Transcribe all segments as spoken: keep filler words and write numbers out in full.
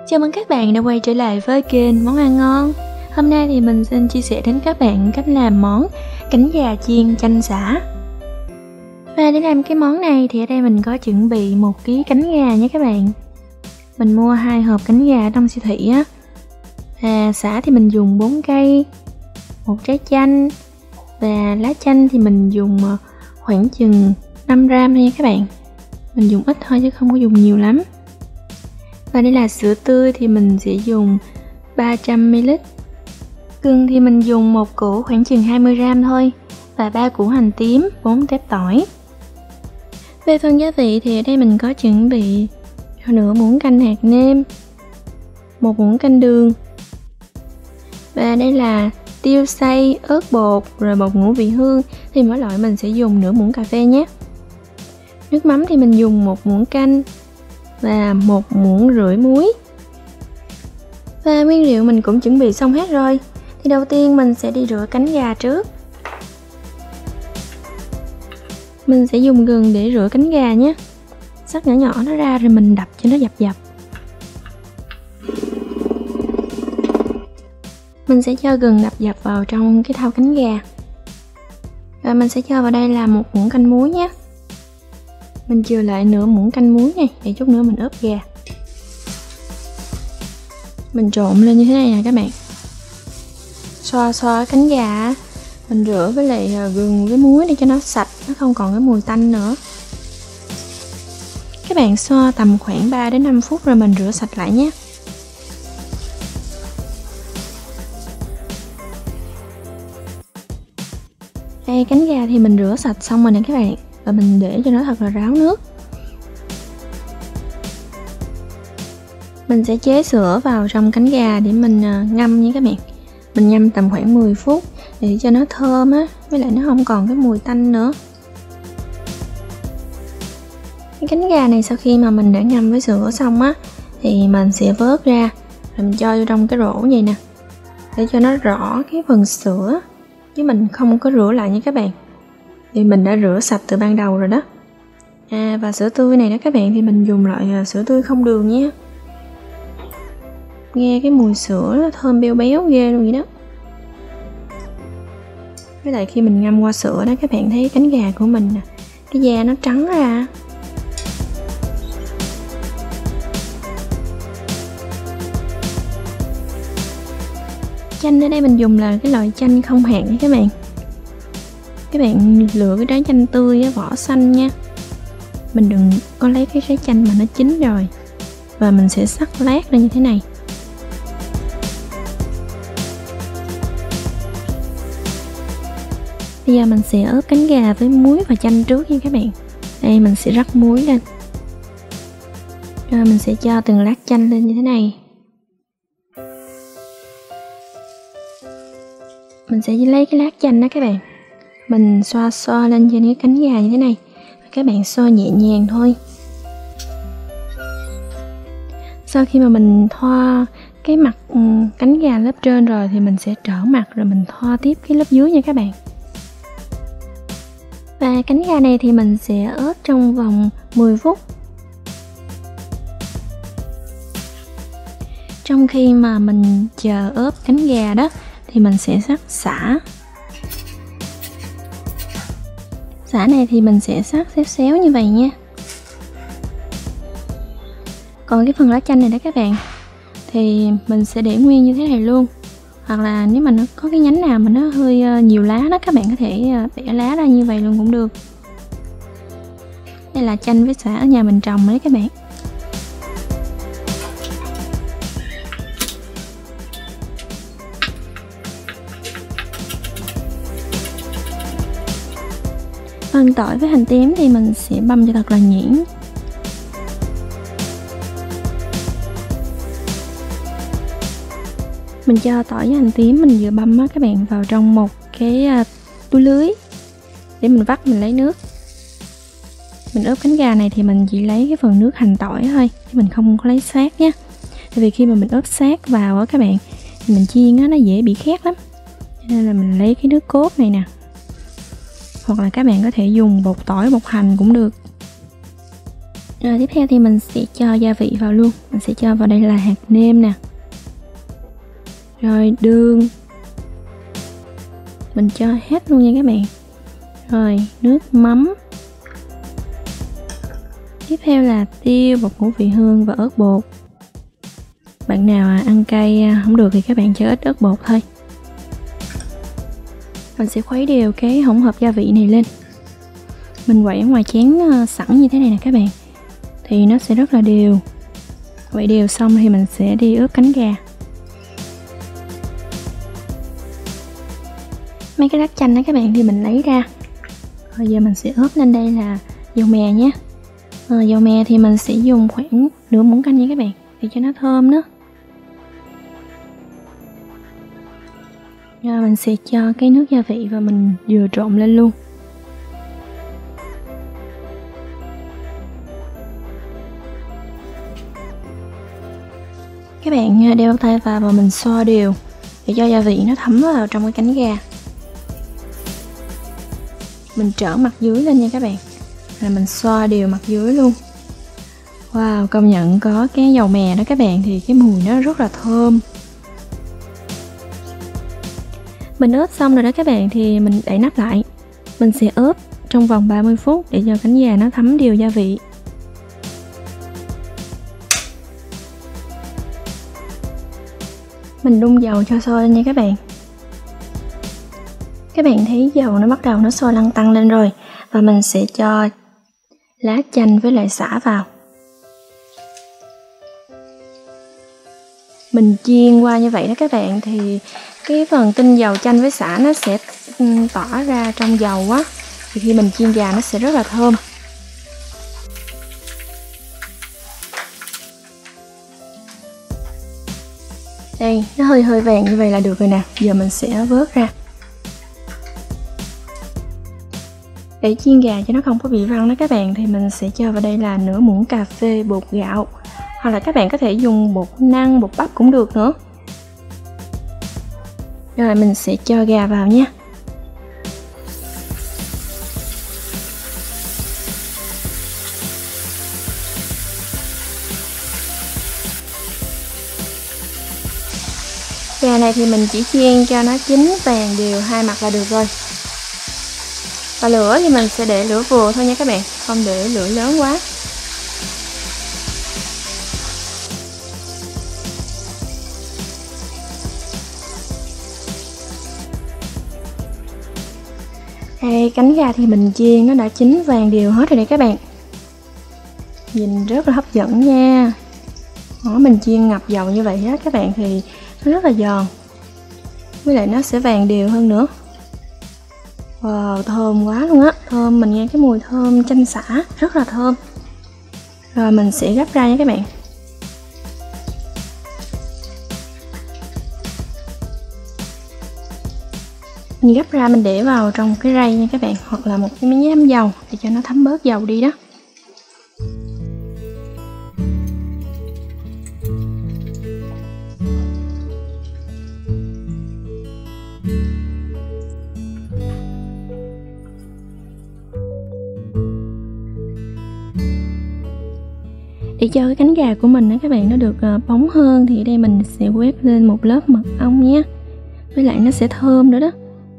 Chào mừng các bạn đã quay trở lại với kênh Món Ăn Ngon. Hôm nay thì mình xin chia sẻ đến các bạn cách làm món cánh gà chiên chanh sả. Và để làm cái món này thì ở đây mình có chuẩn bị một ký cánh gà nha các bạn. Mình mua hai hộp cánh gà ở trong siêu thị á. Và sả thì mình dùng bốn cây, một trái chanh, và lá chanh thì mình dùng khoảng chừng năm gram thôi nha các bạn. Mình dùng ít thôi chứ không có dùng nhiều lắm. Và đây là sữa tươi thì mình sẽ dùng ba trăm mi li lít. Gừng thì mình dùng một củ khoảng chừng hai mươi gram thôi. Và ba củ hành tím, bốn tép tỏi. Về phần gia vị thì ở đây mình có chuẩn bị nửa muỗng canh hạt nêm, một muỗng canh đường. Và đây là tiêu xay, ớt bột, rồi bột ngũ vị hương. Thì mỗi loại mình sẽ dùng nửa muỗng cà phê nhé. Nước mắm thì mình dùng một muỗng canh và một muỗng rưỡi muối. Và nguyên liệu mình cũng chuẩn bị xong hết rồi. Thì đầu tiên mình sẽ đi rửa cánh gà trước. Mình sẽ dùng gừng để rửa cánh gà nhé. Xắt nhỏ nhỏ nó ra rồi mình đập cho nó dập dập. Mình sẽ cho gừng đập dập vào trong cái thau cánh gà. Và mình sẽ cho vào đây là một muỗng canh muối nhé. Mình chừa lại nửa muỗng canh muối này để chút nữa mình ướp gà. Mình trộn lên như thế này nè các bạn. Xoa xoa cánh gà mình rửa với lại gừng với muối để cho nó sạch, nó không còn cái mùi tanh nữa. Các bạn xoa tầm khoảng ba đến năm phút rồi mình rửa sạch lại nhé. Đây, cánh gà thì mình rửa sạch xong rồi nè các bạn. Và mình để cho nó thật là ráo nước. Mình sẽ chế sữa vào trong cánh gà để mình ngâm nha các bạn. Mình ngâm tầm khoảng mười phút để cho nó thơm á, với lại nó không còn cái mùi tanh nữa. Cái cánh gà này sau khi mà mình đã ngâm với sữa xong á thì mình sẽ vớt ra rồi mình cho vô trong cái rổ vậy nè, để cho nó rõ cái phần sữa, chứ mình không có rửa lại nha các bạn. Thì mình đã rửa sạch từ ban đầu rồi đó. À, và sữa tươi này đó các bạn thì mình dùng loại sữa tươi không đường nhé. Nghe cái mùi sữa nó thơm béo béo ghê luôn vậy đó. Với lại khi mình ngâm qua sữa đó các bạn thấy cánh gà của mình nè, cái da nó trắng ra. Chanh ở đây mình dùng là cái loại chanh không hạt nha các bạn. Các bạn lựa cái trái chanh tươi vỏ xanh nha. Mình đừng có lấy cái trái chanh mà nó chín rồi. Và mình sẽ sắc lát ra như thế này. Bây giờ mình sẽ ướp cánh gà với muối và chanh trước nha các bạn. Đây mình sẽ rắc muối lên. Rồi mình sẽ cho từng lát chanh lên như thế này. Mình sẽ lấy cái lát chanh đó các bạn. Mình xoa xoa lên trên cái cánh gà như thế này. Các bạn xoa nhẹ nhàng thôi. Sau khi mà mình thoa cái mặt cánh gà lớp trên rồi thì mình sẽ trở mặt rồi mình thoa tiếp cái lớp dưới nha các bạn. Và cánh gà này thì mình sẽ ướp trong vòng mười phút. Trong khi mà mình chờ ướp cánh gà đó thì mình sẽ sắc sả. Sả này thì mình sẽ sắc xéo xéo như vậy nha. Còn cái phần lá chanh này đó các bạn thì mình sẽ để nguyên như thế này luôn. Hoặc là nếu mà nó có cái nhánh nào mà nó hơi nhiều lá đó, các bạn có thể bẻ lá ra như vậy luôn cũng được. Đây là chanh với sả ở nhà mình trồng đấy các bạn. Phần tỏi với hành tím thì mình sẽ băm cho thật là nhuyễn. Mình cho tỏi với hành tím mình vừa băm á các bạn vào trong một cái túi lưới để mình vắt mình lấy nước. Mình ướp cánh gà này thì mình chỉ lấy cái phần nước hành tỏi thôi, chứ mình không có lấy xác nhé. Tại vì khi mà mình ướp xác vào á các bạn thì mình chiên á nó dễ bị khét lắm. Nên là mình lấy cái nước cốt này nè. Hoặc là các bạn có thể dùng bột tỏi, bột hành cũng được. Rồi tiếp theo thì mình sẽ cho gia vị vào luôn. Mình sẽ cho vào đây là hạt nêm nè, rồi đường, mình cho hết luôn nha các bạn. Rồi nước mắm. Tiếp theo là tiêu, bột ngũ vị hương và ớt bột. Bạn nào ăn cay không được thì các bạn cho ít ớt bột thôi. Mình sẽ khuấy đều cái hỗn hợp gia vị này lên. Mình quậy ở ngoài chén sẵn như thế này nè các bạn, thì nó sẽ rất là đều. Quậy đều xong thì mình sẽ đi ướp cánh gà. Mấy cái lát chanh đó các bạn thì mình lấy ra. Rồi giờ mình sẽ ướp lên đây là dầu mè nhé. À, dầu mè thì mình sẽ dùng khoảng nửa muỗng canh nha các bạn, để cho nó thơm nữa. Rồi mình sẽ cho cái nước gia vị và mình vừa trộn lên luôn. Các bạn đeo tay vào và mình xoa đều để cho gia vị nó thấm vào trong cái cánh gà. Mình trở mặt dưới lên nha các bạn, là mình xoa đều mặt dưới luôn. Wow, công nhận có cái dầu mè đó các bạn thì cái mùi nó rất là thơm. Mình ướp xong rồi đó các bạn thì mình đậy nắp lại. Mình sẽ ướp trong vòng ba mươi phút để cho cánh gà nó thấm đều gia vị. Mình đun dầu cho sôi lên nha các bạn. Các bạn thấy dầu nó bắt đầu nó sôi lăn tăn lên rồi. Và mình sẽ cho lá chanh với lại sả vào. Mình chiên qua như vậy đó các bạn thì cái phần tinh dầu chanh với sả nó sẽ tỏa ra trong dầu á. Thì khi mình chiên gà nó sẽ rất là thơm. Đây, nó hơi hơi vàng như vậy là được rồi nè. Giờ mình sẽ vớt ra. Để chiên gà cho nó không có bị văng đó các bạn thì mình sẽ cho vào đây là nửa muỗng cà phê bột gạo. Hoặc là các bạn có thể dùng bột năng, bột bắp cũng được nữa. Rồi mình sẽ cho gà vào nha. Gà này thì mình chỉ chiên cho nó chín vàng đều hai mặt là được rồi. Và lửa thì mình sẽ để lửa vừa thôi nha các bạn, không để lửa lớn quá. Đây, cánh gà thì mình chiên nó đã chín vàng đều hết rồi đấy các bạn. Nhìn rất là hấp dẫn nha. Đó, mình chiên ngập dầu như vậy á các bạn thì nó rất là giòn. Với lại nó sẽ vàng đều hơn nữa. Wow, thơm quá luôn á. Thơm, mình nghe cái mùi thơm chanh sả rất là thơm. Rồi mình sẽ gắp ra nha các bạn. Mình gắp ra mình để vào trong cái rây nha các bạn, hoặc là một cái miếng giấm dầu để cho nó thấm bớt dầu đi đó. Để cho cái cánh gà của mình đó các bạn nó được bóng hơn thì ở đây mình sẽ quét lên một lớp mật ong nhé. Với lại nó sẽ thơm nữa đó.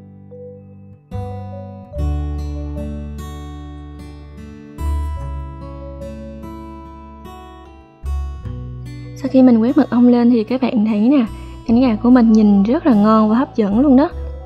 Sau khi mình quét mật ong lên thì các bạn thấy nè, cánh gà của mình nhìn rất là ngon và hấp dẫn luôn đó.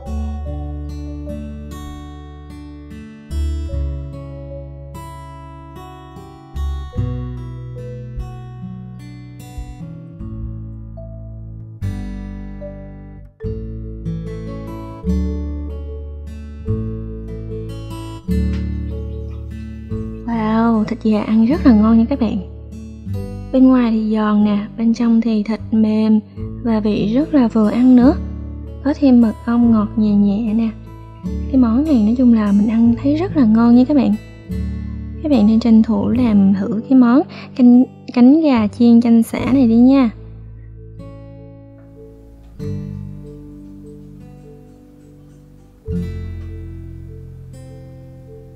Wow, thịt gà ăn rất là ngon nha các bạn. Bên ngoài thì giòn nè, bên trong thì thịt mềm và vị rất là vừa ăn nữa. Có thêm mật ong ngọt nhẹ nhẹ nè. Cái món này nói chung là mình ăn thấy rất là ngon nha các bạn. Các bạn nên tranh thủ làm thử cái món canh, cánh gà chiên chanh sả này đi nha.